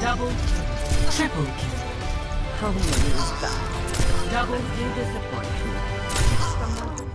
Double kill. Triple kill. How many is that? Double kill. Disappointment.